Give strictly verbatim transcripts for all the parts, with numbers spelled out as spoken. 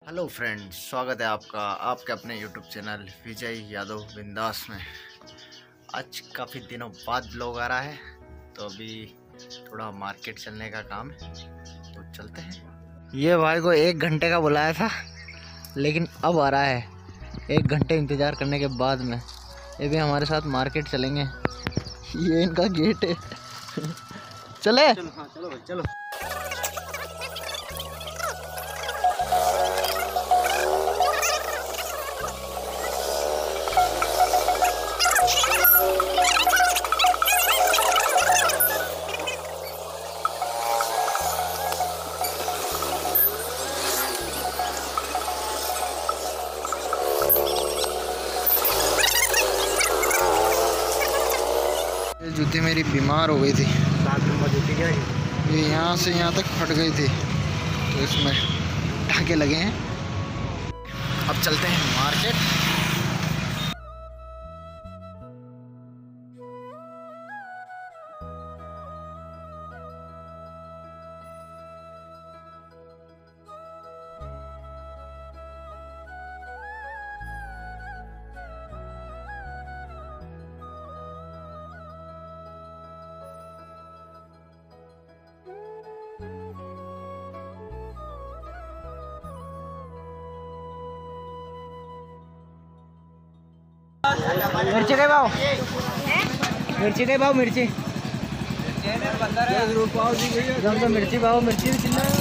Hello friends, स्वागत है आपका आपके अपने यूट्यूब चैनल विजय यादव बिंदास में। आज काफ़ी दिनों बाद ब्लॉग आ रहा है, तो अभी थोड़ा मार्केट चलने का काम है, तो चलते हैं। ये भाई को एक घंटे का बुलाया था, लेकिन अब आ रहा है एक घंटे इंतज़ार करने के बाद में। ये भी हमारे साथ मार्केट चलेंगे। ये इनका गेट है। चले चलो, हाँ चलो भाई चलो। ये जूती मेरी बीमार हो गई थी, सात नंबर जूती क्या है, ये यहाँ से यहाँ तक फट गई थी, तो इसमें टाके लगे हैं। अब चलते हैं मार्केट। मिर्ची काय भाव मिर्ची काय भाव मिर्ची जमतो मिर्ची भाव मिर्ची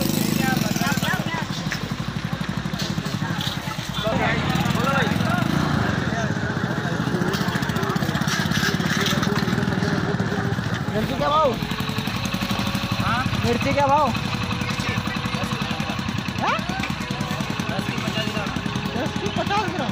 मिर्ची क्या भाव मिर्ची क्या भाव दस की पचास ग्राम।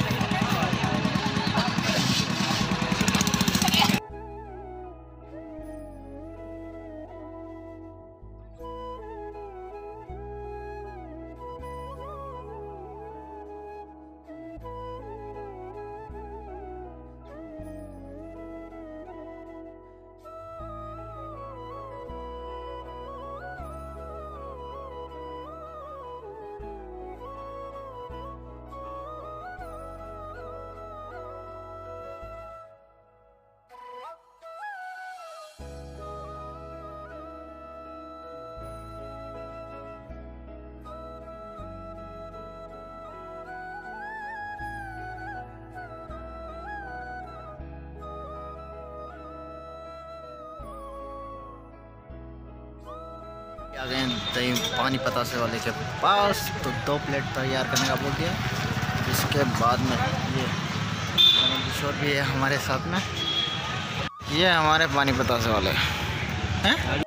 आ गए दही पानी पतासे वाले के पास, तो दो प्लेट तैयार करने का बोल दिया। इसके बाद में ये किशोर भी है हमारे साथ में, ये हमारे पानी पतासे वाले हैं।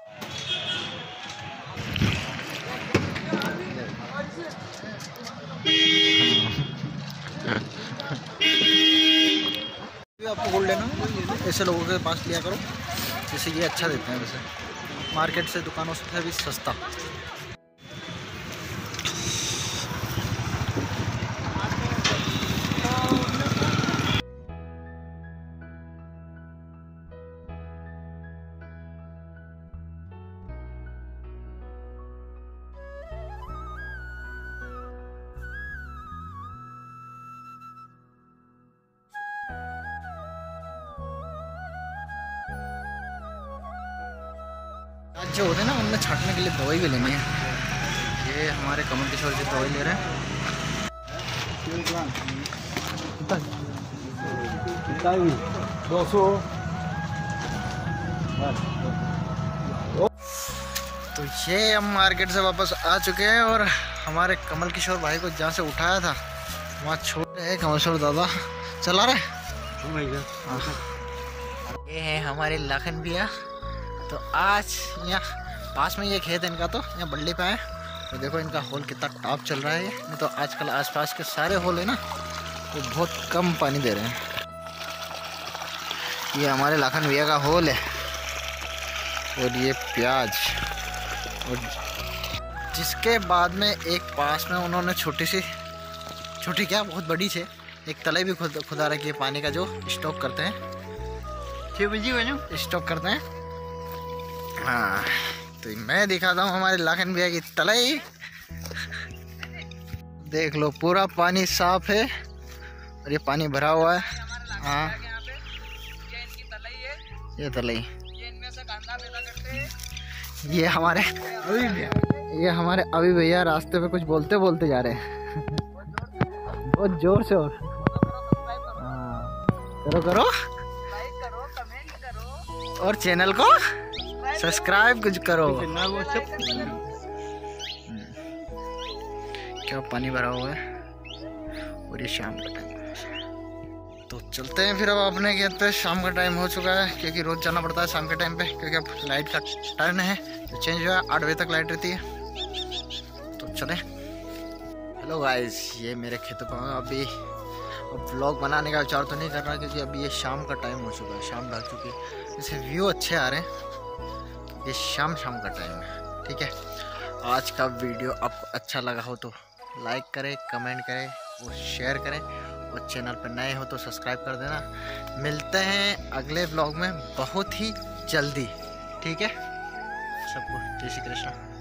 आपको गोल्ड लेना, ऐसे लोगों के पास लिया करो, जैसे ये अच्छा देते हैं, वैसे मार्केट से दुकानों से भी सस्ता। जो होते हैं ना, उनमें छाटने के लिए दवाई भी लेनी है। ये हमारे कमल किशोर जी दवाई ले रहे हैं। दो सौ। तो ये हम मार्केट से वापस आ चुके हैं, और हमारे कमल किशोर भाई को जहाँ से उठाया था वहाँ छोड़ रहे कमल किशोर दादा चला रहे। ये है हमारे लाखन भैया। तो आज यहाँ पास में ये खेत है इनका, तो यहाँ बल्ली पे आए, तो देखो इनका होल कितना टॉप चल रहा है। नहीं तो आजकल आसपास के सारे होल है ना, वो तो बहुत कम पानी दे रहे हैं। ये हमारे लाखन भैया का होल है, और ये प्याज, और जिसके बाद में एक पास में उन्होंने छोटी सी छोटी क्या बहुत बड़ी से एक तले भी खुद खुदा रखी है, पानी का जो स्टॉक करते हैं, स्टॉक करते हैं। हाँ, तो मैं दिखाता हूँ हमारे लाखन भैया की तलाई। देख लो पूरा पानी साफ है और ये पानी भरा हुआ है। हाँ ये तलई, ये हमारे ये हमारे अभी भैया रास्ते पे कुछ बोलते बोलते जा रहे हैं बहुत जोर से। और हाँ करो करो और चैनल को सब्सक्राइब कुछ करो। क्या पानी भरा हुआ है और ये शाम का टाइम, तो चलते हैं फिर। अब अपने खेत पे शाम का टाइम हो चुका है क्योंकि रोज जाना पड़ता है शाम के टाइम पे, क्योंकि अब लाइट का टर्न है तो चेंज हुआ है, आठ बजे तक लाइट रहती है। तो चले। हेलो गाइस, ये मेरे खेतों पर अभी ब्लॉग बनाने का विचार तो नहीं कर रहा क्योंकि अभी ये शाम का टाइम हो चुका है, शाम ढल चुकी है, इससे व्यू अच्छे आ रहे हैं। ये शाम शाम का टाइम है, ठीक है। आज का वीडियो आपको अच्छा लगा हो तो लाइक करें, कमेंट करें और शेयर करें, और चैनल पर नए हो तो सब्सक्राइब कर देना। मिलते हैं अगले ब्लॉग में बहुत ही जल्दी, ठीक है। सबको जय श्री कृष्ण।